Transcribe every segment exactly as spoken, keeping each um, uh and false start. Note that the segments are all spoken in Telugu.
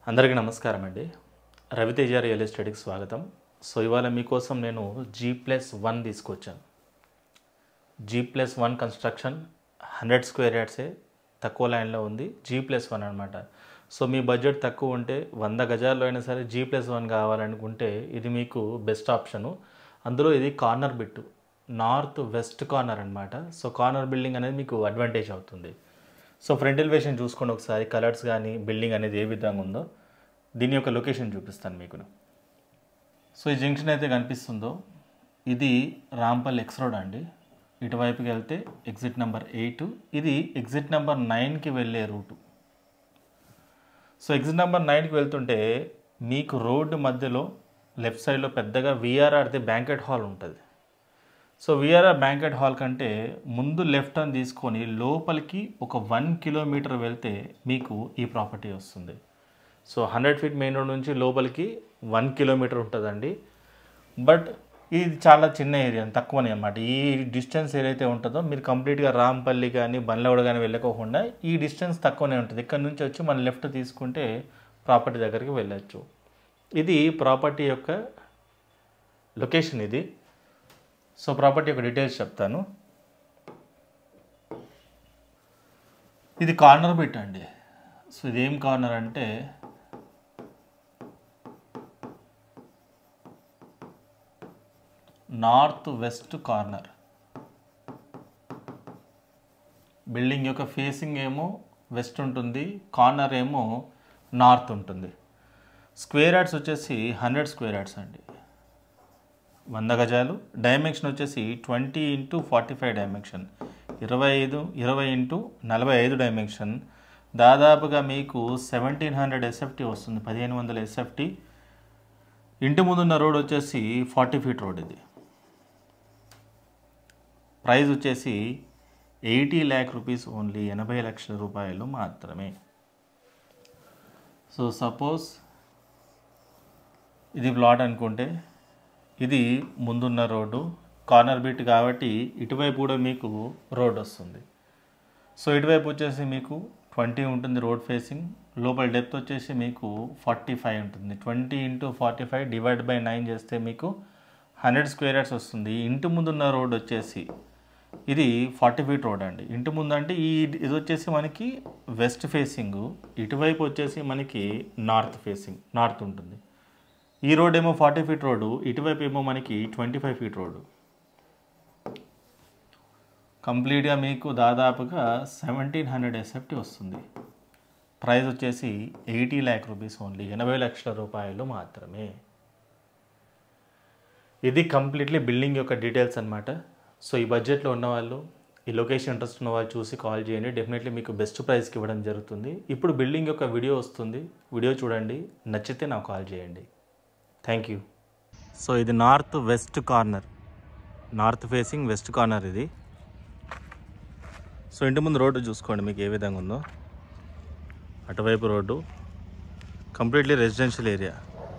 అందరికీ నమస్కారం అండి. రవితేజ రియల్ ఎస్టేట్కి స్వాగతం. సో ఇవాళ మీకోసం నేను జీ ప్లస్ వన్ తీసుకొచ్చాను. G plus one construction hundred square యార్డ్సే తక్కువ ల్యాండ్లో ఉంది. జీ ప్లస్ వన్ అనమాట. సో మీ బడ్జెట్ తక్కువ ఉంటే వంద గజాల్లో అయినా సరే జీ ప్లస్ వన్ కావాలనుకుంటే ఇది మీకు బెస్ట్ ఆప్షను. అందులో ఇది corner bit, north west corner అనమాట. సో కార్నర్ బిల్డింగ్ అనేది మీకు అడ్వాంటేజ్ అవుతుంది. సో ఫ్రంట్ ఎలివేషన్ చూసుకోండి ఒకసారి, కలర్స్ కానీ బిల్డింగ్ అనేది ఏ విధంగా ఉందో. దీని యొక్క లొకేషన్ చూపిస్తాను మీకు. సో ఈ జంక్షన్ అయితే కనిపిస్తుందో ఇది రాంపల్ ఎక్స్ రోడ్ అండి. ఇటువైపుకి వెళ్తే ఎగ్జిట్ నెంబర్ ఎయిట్, ఇది ఎగ్జిట్ నెంబర్ నైన్కి వెళ్ళే రూటు. సో ఎగ్జిట్ నెంబర్ నైన్కి వెళ్తుంటే మీకు రోడ్డు మధ్యలో లెఫ్ట్ సైడ్లో పెద్దగా విఆర్ఆర్ది బ్యాంకెట్ హాల్ ఉంటుంది. సో విఆర్ఆర్ బ్యాంకెట్ హాల్ కంటే ముందు లెఫ్ట్ టర్న్ తీసుకొని లోపలికి ఒక వన్ కిలోమీటర్ వెళ్తే మీకు ఈ ప్రాపర్టీ వస్తుంది. So hundred feet main road నుంచి లోపలికి వన్ కిలోమీటర్ ఉంటుందండి. బట్ ఇది చాలా చిన్న ఏరియా, తక్కువనే అనమాట. ఈ డిస్టెన్స్ ఏదైతే ఉంటుందో మీరు కంప్లీట్గా రాంపల్లి కానీ బండ్లగూడ కానీ వెళ్ళకోకుండా ఈ డిస్టెన్స్ తక్కువనే ఉంటుంది. ఇక్కడ నుంచి వచ్చి మనం లెఫ్ట్ తీసుకుంటే ప్రాపర్టీ దగ్గరికి వెళ్ళచ్చు. ఇది ప్రాపర్టీ యొక్క లొకేషన్ ఇది. సో ప్రాపర్టీ యొక్క డీటెయిల్స్ చెప్తాను. ఇది కార్నర్ బిట్ అండి. సో ఇదేం కార్నర్ అంటే నార్త్ వెస్ట్ కార్నర్. బిల్డింగ్ యొక్క ఫేసింగ్ ఏమో వెస్ట్ ఉంటుంది, కార్నర్ ఏమో నార్త్ ఉంటుంది. స్క్వేర్ యార్డ్స్ వచ్చేసి హండ్రెడ్ స్క్వేర్ యార్డ్స్ అండి, వంద గజాలు. డైమెన్షన్ వచ్చేసి twenty into forty five dimension, ఇరవై ఐదు ఇరవై ఇంటూ నలభై ఐదు డైమెన్షన్. దాదాపుగా మీకు సెవెంటీన్ హండ్రెడ్ ఎస్ఎఫ్టీ వస్తుంది, పదిహేను వందల ఎస్ఎఫ్టీ. ఇంటి ముందున్న రోడ్ వచ్చేసి ఫార్టీ ఫీట్ రోడ్. ఇది ప్రైస్ వచ్చేసి ఎయిటీ ల్యాక్ రూపీస్ ఓన్లీ, ఎనభై లక్షల రూపాయలు మాత్రమే. సో సపోజ్ ఇది ప్లాట్ అనుకుంటే ఇది ముందున్న రోడ్డు, కార్నర్ బిట్ కాబట్టి ఇటువైపు కూడా మీకు రోడ్ వస్తుంది. సో ఇటువైపు వచ్చేసి మీకు ట్వంటీ ఉంటుంది రోడ్ ఫేసింగ్. లోపల డెప్త్ వచ్చేసి మీకు ఫార్టీ ఫైవ్ ఉంటుంది. Twenty into forty five divide by nine చేస్తే మీకు హండ్రెడ్ స్క్వేర్ యార్డ్స్ వస్తుంది. ఇంటి ముందున్న రోడ్ వచ్చేసి ఇది ఫార్టీ ఫీట్ రోడ్ అండి. ఇంటి ముందు అంటే ఈ ఇది వచ్చేసి మనకి వెస్ట్ ఫేసింగ్, ఇటువైపు వచ్చేసి మనకి నార్త్ ఫేసింగ్, నార్త్ ఉంటుంది. ఈ రోడ్ ఏమో ఫార్టీ ఫీట్ రోడ్డు, ఇటువైపు ఏమో మనకి ట్వంటీ ఫైవ్ ఫీట్ రోడ్డు. కంప్లీట్గా మీకు దాదాపుగా సెవెంటీన్ హండ్రెడ్ ఎస్ఎఫ్టీ వస్తుంది. ప్రైస్ వచ్చేసి ఎయిటీ ల్యాక్ రూపీస్ ఓన్లీ, ఎనభై లక్షల రూపాయలు మాత్రమే. ఇది కంప్లీట్లీ బిల్డింగ్ యొక్క డీటెయిల్స్ అనమాట. సో ఈ బడ్జెట్లో ఉన్నవాళ్ళు, ఈ లొకేషన్ ఇంట్రెస్ట్ ఉన్న వాళ్ళు చూసి కాల్ చేయండి. డెఫినెట్లీ మీకు బెస్ట్ ప్రైస్కి ఇవ్వడం జరుగుతుంది. ఇప్పుడు బిల్డింగ్ యొక్క వీడియో వస్తుంది, వీడియో చూడండి, నచ్చితే నాకు కాల్ చేయండి. Thank you. సో ఇది north west corner, north facing west corner ఇది. సో ఇంటి ముందు రోడ్డు చూసుకోండి మీకు ఏ విధంగా ఉందో. అటువైపు road completely residential area.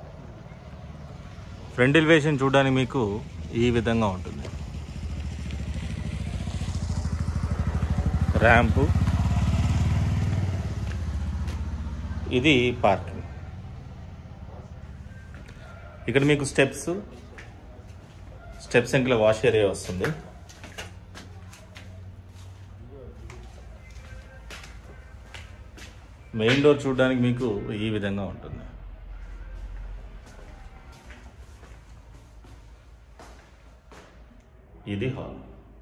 Front elevation చూడడానికి మీకు ఈ విధంగా ఉంటుంది. ర్యాంపు, ఇది పార్కింగ్. ఇక్కడ మీకు స్టెప్స్ స్టెప్స్ ఇంట్లో వాష్ ఏరియా వస్తుంది. మెయిన్ డోర్ చూడడానికి మీకు ఈ విధంగా ఉంటుంది. ఇది హాల్.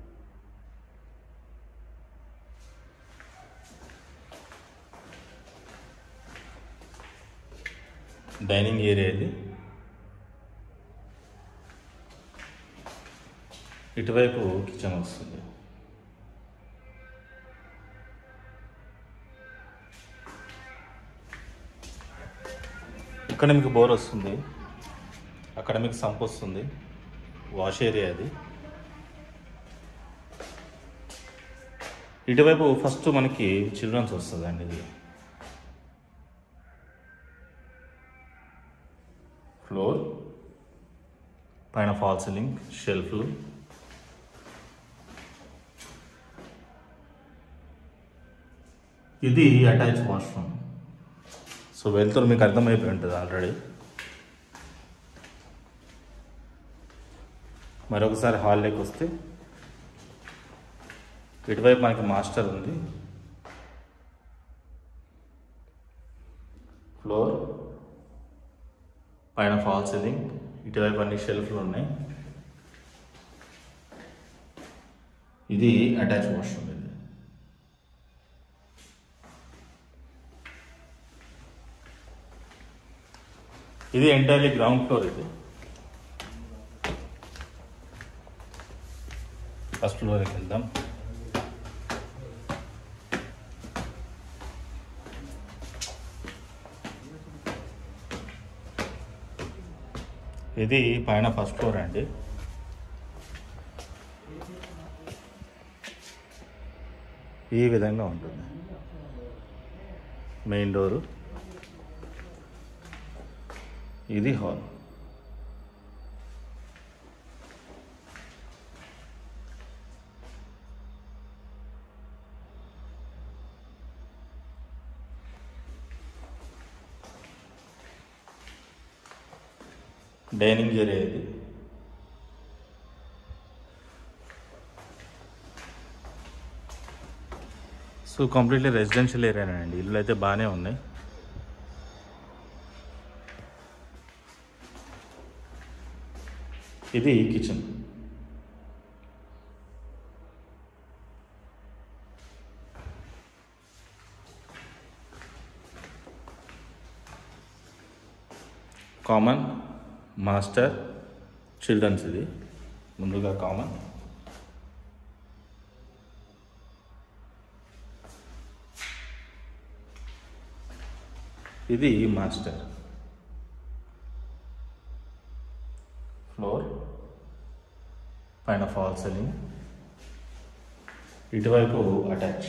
డైనింగ్ ఏరియా ఇది. ఇటువైపు కిచెన్ వస్తుంది. ఇక్కడ మీకు బోర్ వస్తుంది, అక్కడ మీకు సంప్ వస్తుంది, వాష్ ఏరియా అది. ఇటువైపు ఫస్ట్ మనకి చిల్డ్రన్స్ వస్తుంది అండి. ఇది ఫ్లోర్, పైన ఫాల్ సీలింగ్, షెల్ఫ్లు. ఇది అటాచ్ వాష్రూమ్. సో సో వెళ్తురు మీకు అర్థమైపోయి ఉంటుంది ఆల్రెడీ. మరొకసారి హాల్లోకి వస్తే ఇటువైపు మనకి మాస్టర్ ఉంది, ఫ్లోర్ పైన ఫాల్ సీలింగ్, ఇటువైపు అన్ని షెల్ఫ్లు ఉన్నాయి. ఇది అటాచ్ వాష్రూమ్. ఇది ఇది ఎంటైర్లీ గ్రౌండ్ ఫ్లోర్. ఇది ఫస్ట్ ఫ్లోర్కి వెళ్దాం. ఇది పైన ఫస్ట్ ఫ్లోర్ అండి. ఈ విధంగా ఉంటుంది మెయిన్ డోరు. ఇది హాల్. డైనింగ్ ఏరియా ఇది. సో కంప్లీట్లీ రెసిడెన్షియల్ ఏరియానండి. ఇల్లు అయితే బాగానే ఉన్నాయి. ఇది కిచెన్. Common, master, children's. ఇది ముందుగా కామన్, ఇది మాస్టర్. ఫ్లోర్ పైన ఫాల్ సీలింగ్, ఇటువైపు అటాచ్.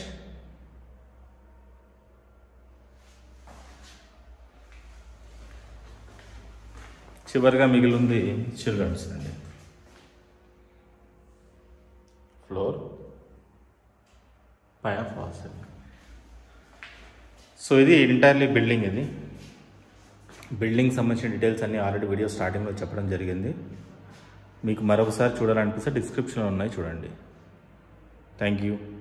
చివరిగా మిగిలింది చిల్డ్రన్స్ అండి. ఫ్లోర్ పైన ఫాల్ సీలింగ్. సో ఇది ఎంటైర్లీ బిల్డింగ్. ఇది బిల్డింగ్ సంబంధించిన డీటెయిల్స్ అన్నీ ఆల్రెడీ వీడియో స్టార్టింగ్లో చెప్పడం జరిగింది. మీకు మరొకసారి చూడాలనిపిస్తే డిస్క్రిప్షన్లో ఉన్నాయి, చూడండి. Thank you.